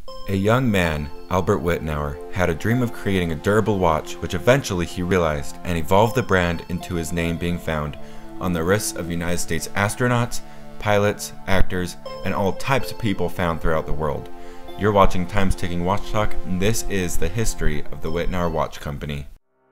A young man, Albert Wittnauer, had a dream of creating a durable watch which eventually he realized and evolved the brand into his name being found on the wrists of United States astronauts, pilots, actors, and all types of people found throughout the world. You're watching Time's Ticking Watch Talk, and this is the history of the Wittnauer Watch Company.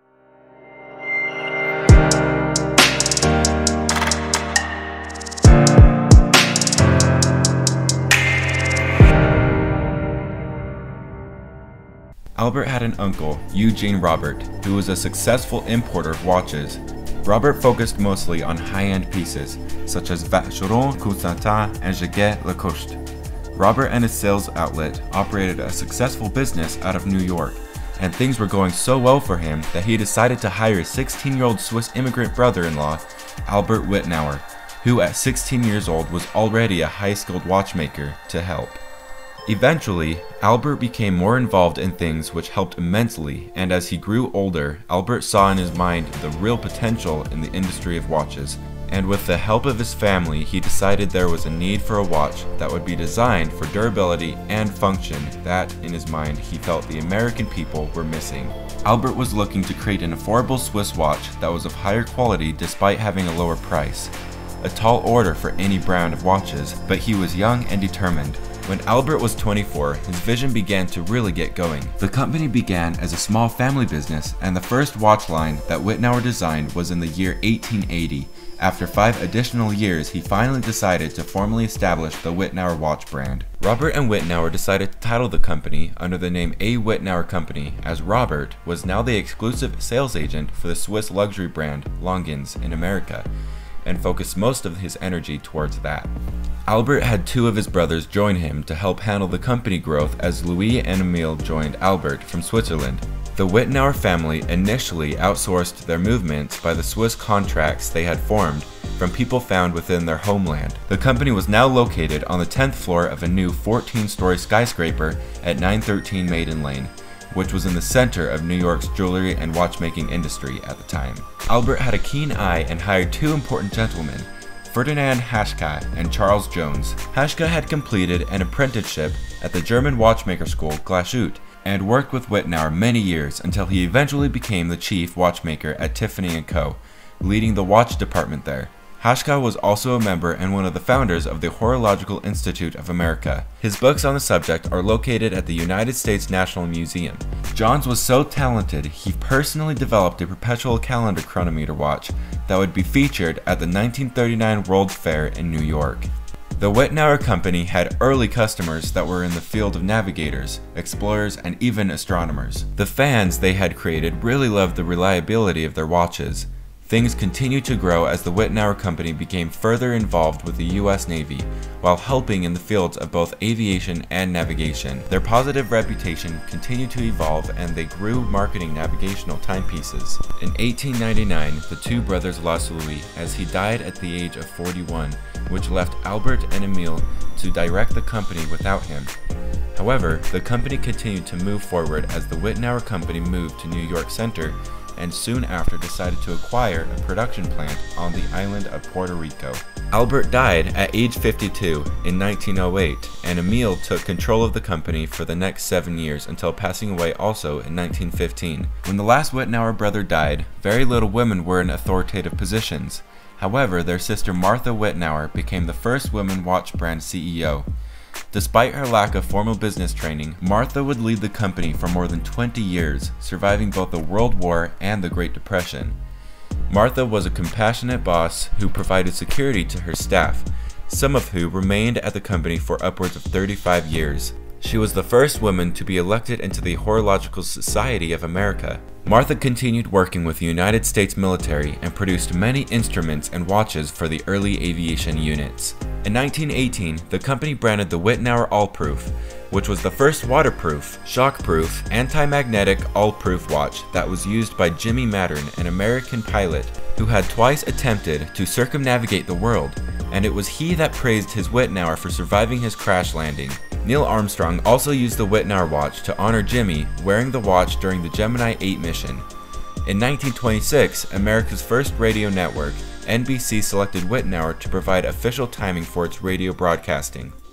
Albert had an uncle, Eugene Robert, who was a successful importer of watches. Robert focused mostly on high-end pieces, such as Vacheron Constantin and Jaquet Lacoste. Robert and his sales outlet operated a successful business out of New York, and things were going so well for him that he decided to hire his 16-year-old Swiss immigrant brother-in-law, Albert Wittnauer, who at 16 years old was already a high-skilled watchmaker, to help. Eventually, Albert became more involved in things which helped immensely, and as he grew older, Albert saw in his mind the real potential in the industry of watches, and with the help of his family, he decided there was a need for a watch that would be designed for durability and function that, in his mind, he felt the American people were missing. Albert was looking to create an affordable Swiss watch that was of higher quality despite having a lower price. A tall order for any brand of watches, but he was young and determined. When Albert was 24, his vision began to really get going. The company began as a small family business, and the first watch line that Wittnauer designed was in the year 1880. After 5 additional years, he finally decided to formally establish the Wittnauer watch brand. Robert and Wittnauer decided to title the company under the name A. Wittnauer Company, as Robert was now the exclusive sales agent for the Swiss luxury brand Longines in America, and focused most of his energy towards that. Albert had 2 of his brothers join him to help handle the company growth as Louis and Emile joined Albert from Switzerland. The Wittnauer family initially outsourced their movements by the Swiss contracts they had formed from people found within their homeland. The company was now located on the 10th floor of a new 14-story skyscraper at 913 Maiden Lane, which was in the center of New York's jewelry and watchmaking industry at the time. Albert had a keen eye and hired 2 important gentlemen, Ferdinand Haschka and Charles Jones. Haschka had completed an apprenticeship at the German watchmaker school Glashütte and worked with Wittnauer many years until he eventually became the chief watchmaker at Tiffany & Co., leading the watch department there. Haschka was also a member and one of the founders of the Horological Institute of America. His books on the subject are located at the United States National Museum. Johns was so talented, he personally developed a perpetual calendar chronometer watch that would be featured at the 1939 World's Fair in New York. The Wittnauer Company had early customers that were in the field of navigators, explorers, and even astronomers. The fans they had created really loved the reliability of their watches. Things continued to grow as the Wittnauer Company became further involved with the US Navy, while helping in the fields of both aviation and navigation. Their positive reputation continued to evolve, and they grew marketing navigational timepieces. In 1899, the 2 brothers lost Louis as he died at the age of 41, which left Albert and Emile to direct the company without him. However, the company continued to move forward as the Wittnauer Company moved to New York Center, and soon after decided to acquire a production plant on the island of Puerto Rico. Albert died at age 52 in 1908, and Emile took control of the company for the next 7 years until passing away also in 1915. When the last Wittnauer brother died, very little women were in authoritative positions. However, their sister Martha Wittnauer became the first woman watch brand CEO. Despite her lack of formal business training, Martha would lead the company for more than 20 years, surviving both the World War and the Great Depression. Martha was a compassionate boss who provided security to her staff, some of who remained at the company for upwards of 35 years. She was the first woman to be elected into the Horological Society of America. Martha continued working with the United States military and produced many instruments and watches for the early aviation units. In 1918, the company branded the Wittnauer All-Proof, which was the first waterproof, shockproof, anti-magnetic all-proof watch that was used by Jimmy Mattern, an American pilot who had twice attempted to circumnavigate the world, and it was he that praised his Wittnauer for surviving his crash landing. Neil Armstrong also used the Wittnauer watch to honor Jimmy, wearing the watch during the Gemini 8 mission. In 1926, America's first radio network, NBC selected Wittnauer to provide official timing for its radio broadcasting.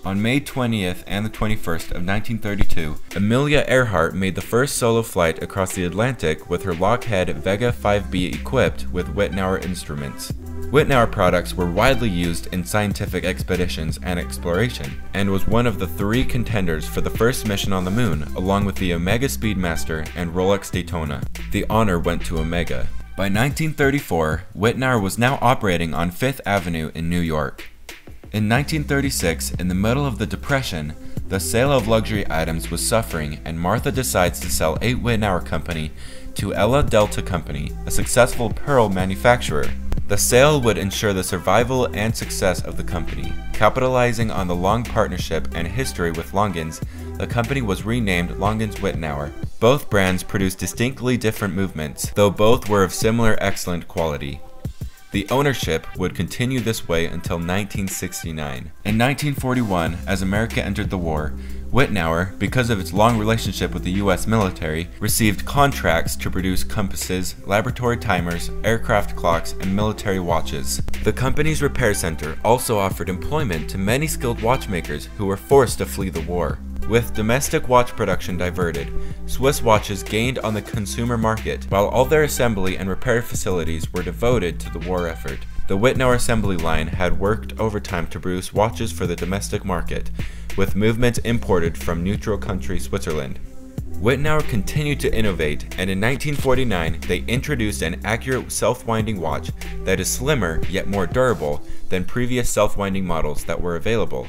On May 20th and the 21st of 1932, Amelia Earhart made the first solo flight across the Atlantic with her Lockheed Vega 5B equipped with Wittnauer instruments. Wittnauer products were widely used in scientific expeditions and exploration, and was one of the 3 contenders for the first mission on the moon, along with the Omega Speedmaster and Rolex Daytona. The honor went to Omega. By 1934, Wittnauer was now operating on 5th Avenue in New York. In 1936, in the middle of the Depression, the sale of luxury items was suffering, and Martha decides to sell 8 Wittnauer Company to Ella Delta Company, a successful pearl manufacturer. The sale would ensure the survival and success of the company. Capitalizing on the long partnership and history with Longines, the company was renamed Longines Wittnauer. Both brands produced distinctly different movements, though both were of similar excellent quality. The ownership would continue this way until 1969. In 1941, as America entered the war, Wittnauer, because of its long relationship with the US military, received contracts to produce compasses, laboratory timers, aircraft clocks, and military watches. The company's repair center also offered employment to many skilled watchmakers who were forced to flee the war. With domestic watch production diverted, Swiss watches gained on the consumer market, while all their assembly and repair facilities were devoted to the war effort. The Wittnauer assembly line had worked overtime to produce watches for the domestic market, with movements imported from neutral country Switzerland. Wittnauer continued to innovate, and in 1949 they introduced an accurate self-winding watch that is slimmer yet more durable than previous self-winding models that were available.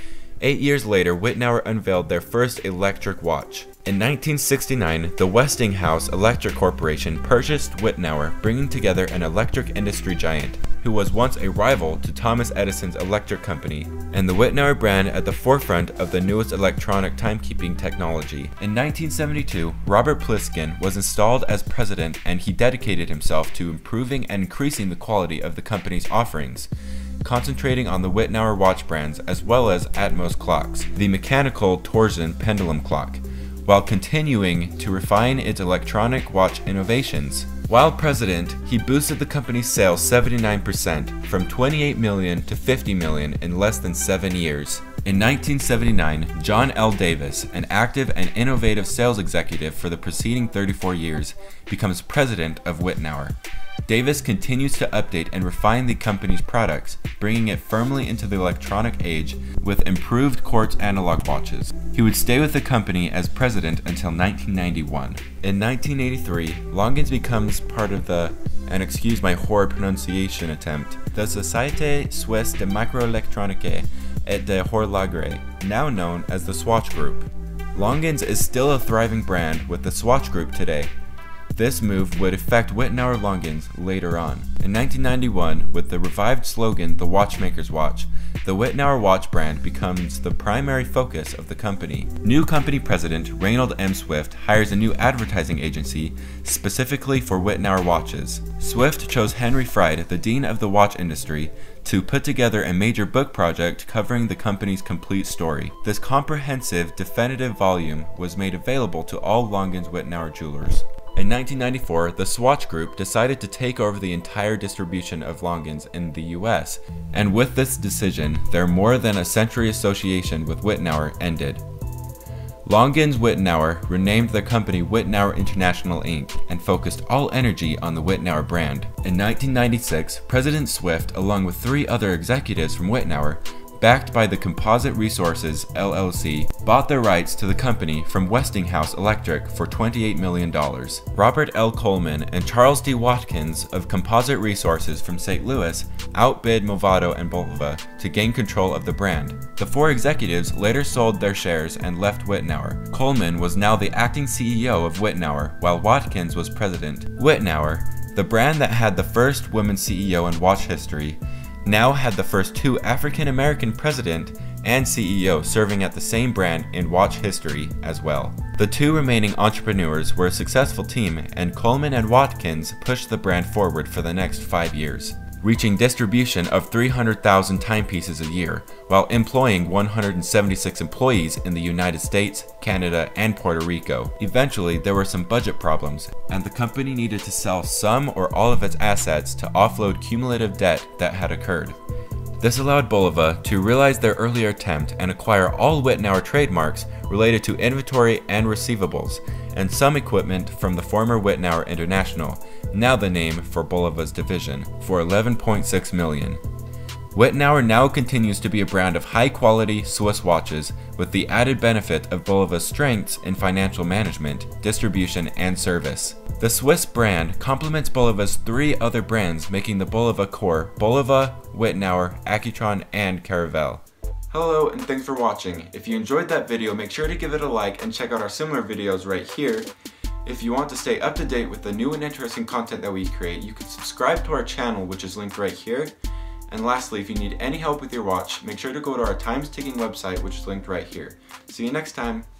8 years later, Wittnauer unveiled their first electric watch. In 1969, the Westinghouse Electric Corporation purchased Wittnauer, bringing together an electric industry giant, who was once a rival to Thomas Edison's electric company, and the Wittnauer brand at the forefront of the newest electronic timekeeping technology. In 1972, Robert Pliskin was installed as president, and he dedicated himself to improving and increasing the quality of the company's offerings, concentrating on the Wittnauer watch brands as well as Atmos clocks, the mechanical torsion pendulum clock, while continuing to refine its electronic watch innovations. While president, he boosted the company's sales 79%, from 28 million to 50 million in less than 7 years. In 1979, John L. Davis, an active and innovative sales executive for the preceding 34 years, becomes president of Wittnauer. Davis continues to update and refine the company's products, bringing it firmly into the electronic age with improved quartz analog watches. He would stay with the company as president until 1991. In 1983, Longines becomes part of the, and excuse my horrid pronunciation attempt, the Société Suisse de Microélectronique et de Horlogerie, now known as the Swatch Group. Longines is still a thriving brand with the Swatch Group today. This move would affect Wittnauer Longines later on. In 1991, with the revived slogan, "The Watchmaker's Watch," the Wittnauer watch brand becomes the primary focus of the company. New company president Reynold M. Swift hires a new advertising agency specifically for Wittnauer watches. Swift chose Henry Fried, the dean of the watch industry, to put together a major book project covering the company's complete story. This comprehensive, definitive volume was made available to all Longines Wittnauer jewelers. In 1994, the Swatch Group decided to take over the entire distribution of Longines in the US, and with this decision, their more than a century association with Wittnauer ended. Longines Wittnauer renamed their company Wittnauer International Inc. and focused all energy on the Wittnauer brand. In 1996, President Swift, along with 3 other executives from Wittnauer, backed by the Composite Resources LLC, bought their rights to the company from Westinghouse Electric for $28 million. Robert L. Coleman and Charles D. Watkins of Composite Resources from St. Louis outbid Movado and Bulva to gain control of the brand. The 4 executives later sold their shares and left Wittnauer. Coleman was now the acting CEO of Wittnauer, while Watkins was president. Wittnauer, the brand that had the first woman CEO in watch history, now had the first 2 African-American president and CEO serving at the same brand in watch history as well. The 2 remaining entrepreneurs were a successful team, and Coleman and Watkins pushed the brand forward for the next 5 years, reaching distribution of 300,000 timepieces a year, while employing 176 employees in the United States, Canada, and Puerto Rico. Eventually, there were some budget problems, and the company needed to sell some or all of its assets to offload cumulative debt that had occurred. This allowed Bulova to realize their earlier attempt and acquire all Wittnauer trademarks related to inventory and receivables, and some equipment from the former Wittnauer International, now the name for Bulova's division, for $11.6 million. Wittnauer now continues to be a brand of high-quality Swiss watches with the added benefit of Bulova's strengths in financial management, distribution, and service. The Swiss brand complements Bulova's 3 other brands, making the Bulova core Bulova, Wittnauer, Accutron, and Caravelle. Hello and thanks for watching. If you enjoyed that video, make sure to give it a like and check out our similar videos right here. If you want to stay up to date with the new and interesting content that we create, you can subscribe to our channel, which is linked right here. And lastly, if you need any help with your watch, make sure to go to our times-ticking website, which is linked right here. See you next time.